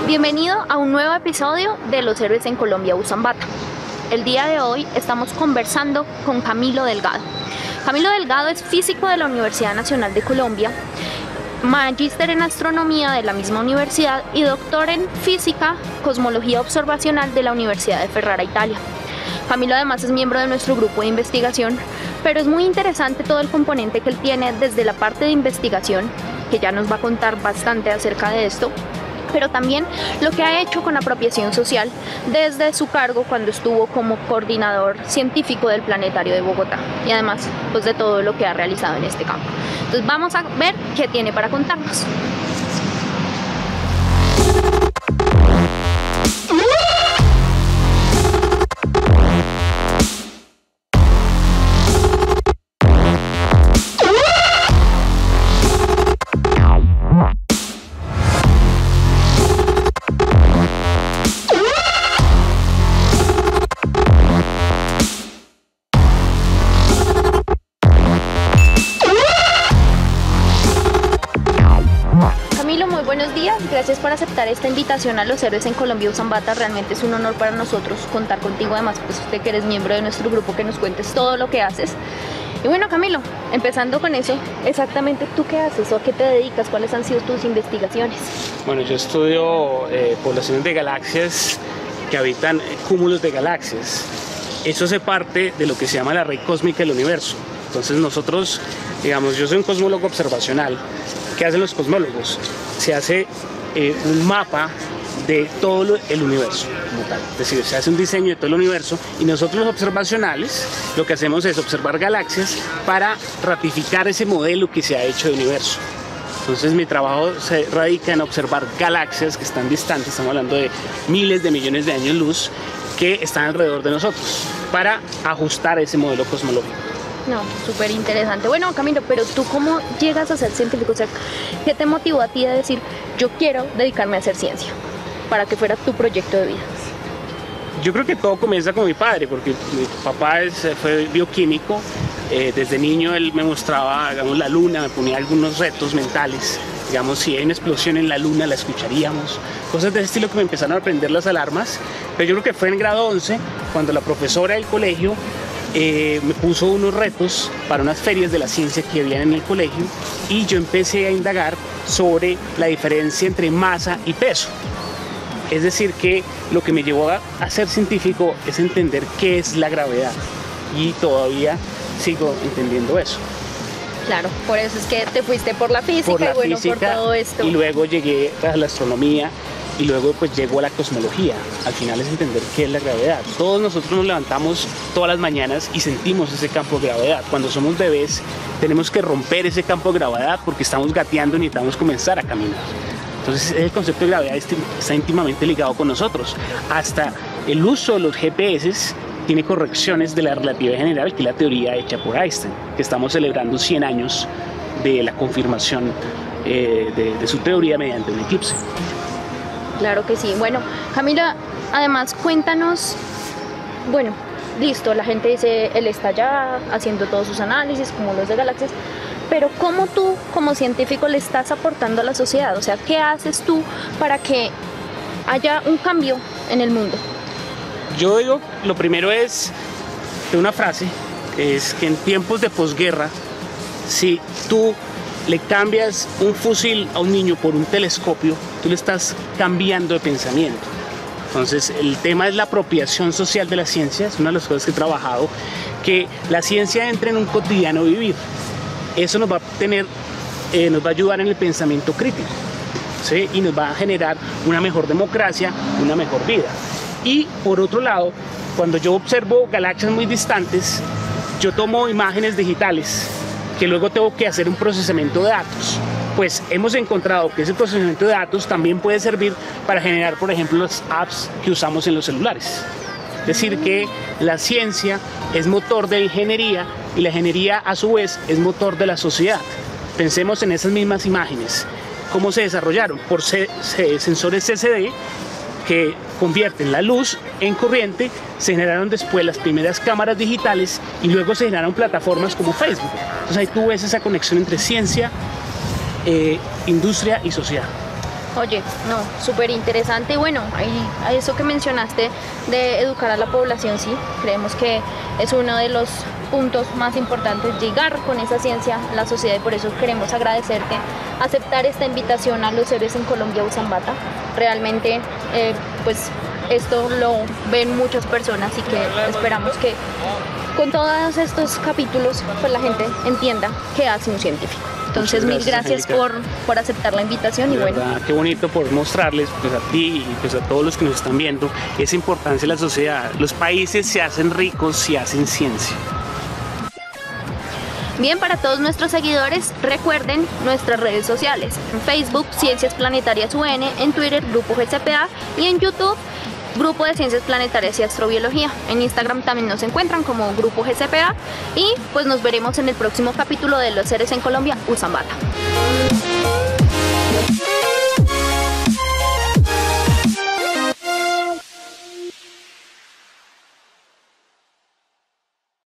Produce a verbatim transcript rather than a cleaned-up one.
Bienvenido a un nuevo episodio de Los Héroes en Colombia usan bata. El día de hoy estamos conversando con Camilo Delgado. Camilo Delgado es físico de la Universidad Nacional de Colombia, magíster en astronomía de la misma universidad y doctor en física, cosmología observacional de la Universidad de Ferrara, Italia. Camilo además es miembro de nuestro grupo de investigación, pero es muy interesante todo el componente que él tiene desde la parte de investigación, que ya nos va a contar bastante acerca de esto, pero también lo que ha hecho con apropiación social desde su cargo cuando estuvo como coordinador científico del Planetario de Bogotá y además pues de todo lo que ha realizado en este campo. Entonces vamos a ver qué tiene para contarnos. Buenos días, gracias por aceptar esta invitación a Los Héroes en Colombia usan bata. Realmente es un honor para nosotros contar contigo, además pues usted que eres miembro de nuestro grupo, que nos cuentes todo lo que haces. Y bueno, Camilo, empezando con eso, exactamente tú qué haces o a qué te dedicas, cuáles han sido tus investigaciones. Bueno, yo estudio eh, poblaciones de galaxias que habitan cúmulos de galaxias. Eso hace parte de lo que se llama la red cósmica del universo. Entonces nosotros, digamos, yo soy un cosmólogo observacional. ¿Qué hacen los cosmólogos? Se hace eh, un mapa de todo lo, el universo como tal. Es decir, se hace un diseño de todo el universo y nosotros los observacionales lo que hacemos es observar galaxias para ratificar ese modelo que se ha hecho de universo. Entonces mi trabajo se radica en observar galaxias que están distantes, estamos hablando de miles de millones de años luz, que están alrededor de nosotros, para ajustar ese modelo cosmológico. No, súper interesante. Bueno, Camilo, pero tú ¿cómo llegas a ser científico? O sea, ¿qué te motivó a ti a decir, yo quiero dedicarme a hacer ciencia, para que fuera tu proyecto de vida? Yo creo que todo comienza con mi padre, porque mi papá es, fue bioquímico. Eh, desde niño él me mostraba, digamos, la luna, me ponía algunos retos mentales. Digamos, si hay una explosión en la luna, la escucharíamos. Cosas de ese estilo que me empezaron a prender las alarmas. Pero yo creo que fue en grado once, cuando la profesora del colegio Eh, me puso unos retos para unas ferias de la ciencia que había en el colegio y yo empecé a indagar sobre la diferencia entre masa y peso. Es decir, que lo que me llevó a, a ser científico es entender qué es la gravedad y todavía sigo entendiendo eso. Claro, por eso es que te fuiste por la física por la y bueno, física, por todo esto. Y luego llegué a la astronomía y luego pues llegó a la cosmología. Al final es entender qué es la gravedad. Todos nosotros nos levantamos todas las mañanas y sentimos ese campo de gravedad. Cuando somos bebés tenemos que romper ese campo de gravedad porque estamos gateando y necesitamos comenzar a caminar. Entonces el concepto de gravedad está íntimamente ligado con nosotros. Hasta el uso de los G P S tiene correcciones de la relatividad general, que es la teoría hecha por Einstein, que estamos celebrando cien años de la confirmación eh, de, de su teoría mediante un eclipse. Claro que sí. Bueno, Camila, además cuéntanos, bueno, listo, la gente dice, él está ya haciendo todos sus análisis, como los de galaxias, pero ¿cómo tú, como científico, le estás aportando a la sociedad? O sea, ¿qué haces tú para que haya un cambio en el mundo? Yo digo, lo primero es de una frase, es que en tiempos de posguerra, si tú le cambias un fusil a un niño por un telescopio, tú le estás cambiando de pensamiento. Entonces el tema es la apropiación social de la ciencia, es una de las cosas que he trabajado, que la ciencia entre en un cotidiano vivir. Eso nos va a tener, eh, nos va a ayudar en el pensamiento crítico, ¿sí? Y nos va a generar una mejor democracia, una mejor vida. Y por otro lado, cuando yo observo galaxias muy distantes, yo tomo imágenes digitales que luego tengo que hacer un procesamiento de datos. Pues hemos encontrado que ese procesamiento de datos también puede servir para generar, por ejemplo, las apps que usamos en los celulares. Es decir, que la ciencia es motor de la ingeniería y la ingeniería a su vez es motor de la sociedad. Pensemos en esas mismas imágenes. ¿Cómo se desarrollaron? Por sensores C C D que convierten la luz en corriente. Se generaron después las primeras cámaras digitales y luego se generaron plataformas como Facebook. Entonces ahí tú ves esa conexión entre ciencia, eh, industria y sociedad. Oye, no, súper interesante. Y bueno, ahí, a eso que mencionaste de educar a la población, sí, creemos que es uno de los puntos más importantes, llegar con esa ciencia a la sociedad, y por eso queremos agradecerte aceptar esta invitación a los héroes en Colombia Usambata. Realmente, eh, pues esto lo ven muchas personas y que esperamos que con todos estos capítulos pues la gente entienda qué hace un científico. Entonces, gracias, mil gracias por, por aceptar la invitación. De y bueno, verdad, qué bonito por mostrarles pues, a ti y pues, a todos los que nos están viendo esa importancia de la sociedad. Los países se hacen ricos si hacen ciencia. Bien, para todos nuestros seguidores, recuerden nuestras redes sociales. En Facebook, Ciencias Planetarias U N, en Twitter, Grupo G C P A, y en YouTube, Grupo de Ciencias Planetarias y Astrobiología. En Instagram también nos encuentran como Grupo G C P A, y pues nos veremos en el próximo capítulo de Los Héroes en Colombia Usambata.